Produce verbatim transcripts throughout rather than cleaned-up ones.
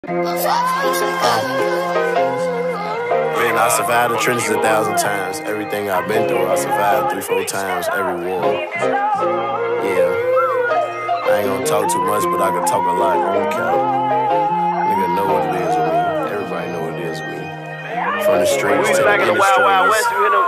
Man, I survived the trenches a thousand times. Everything I've been through, I survived three, four times, every war. Yeah. I ain't gonna talk too much, but I can talk a lot on count. Nigga know what it is with me. Everybody know what it is with me. From the streets to the back in the Wild Wild West, you hit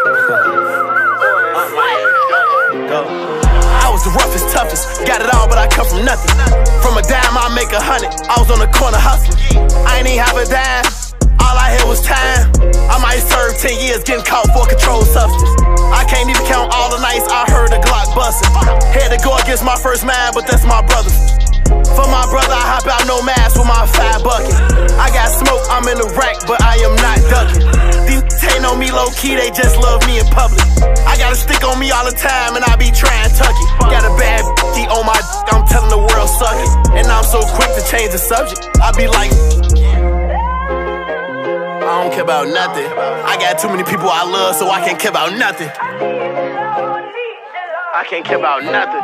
Go. I was the roughest, toughest, got it all, but I come from nothing. From a dime, I make a hundred. I was on the corner hustling. I ain't even have a dime. All I had was time. I might serve ten years getting caught for a controlled substance. I can't even count all the nights I heard a Glock bustin'. Had to go against my first man, but that's my brother. For my brother, I hop out no mask with my five bucket. I got smoke, I'm in the rack, but I am not ducking. These ain't on me low-key, they just love me in public. I got a stick on me all the time, and I be trying to tuck it. Got a bad b***y on my d***, I'm telling the world suck it. And I'm so quick to change the subject, I be like, I don't care about nothing. I got too many people I love, so I can't care about nothing. I can't care about nothing.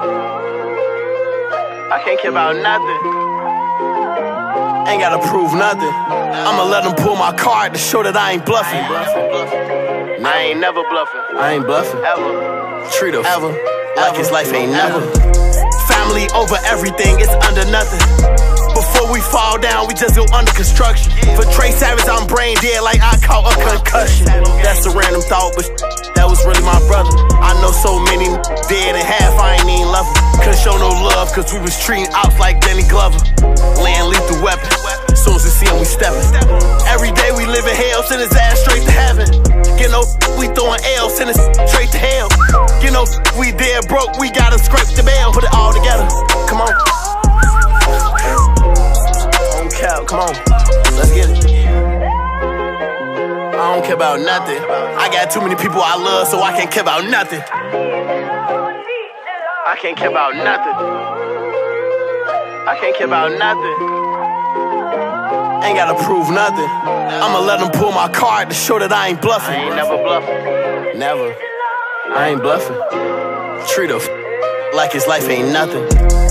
I can't care about nothing. Ain't gotta prove nothing. I'ma let them pull my card to show that I ain't bluffing. I ain't never bluffing. I ain't bluffing. Ever. Treat her Ever. like his life ain't never. Family over everything, it's under nothing. Before we fall down, we just go under construction. For Trey Savage, I'm brain dead like I caught a concussion. That's a random thought, but that was really my brother. I know so many dead and half I ain't even love him. Couldn't show no love, cause we was treating ops like Danny Glover. Laying lethal weapon, as soon as we see him, we steppin'. Every day we live in hell, send his ass straight to heaven. Get no we throwing L, send us straight to hell. Get no we dead broke, we gotta scrape the bail. Put it all together, come on. Come on, let's get it. I don't care about nothing. I got too many people I love, so I can't care about nothing. I can't care about nothing. I can't care about nothing. Ain't gotta prove nothing. I'ma let them pull my card to show that I ain't bluffing. I ain't never bluffing. Never. I ain't bluffing. Treat her like his life ain't nothing.